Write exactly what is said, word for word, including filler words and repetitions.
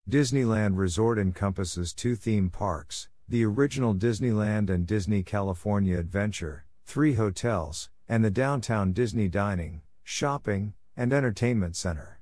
Disneyland Resort encompasses two theme parks, the original Disneyland and Disney California Adventure, three hotels, and the downtown Disney dining, shopping, and entertainment center.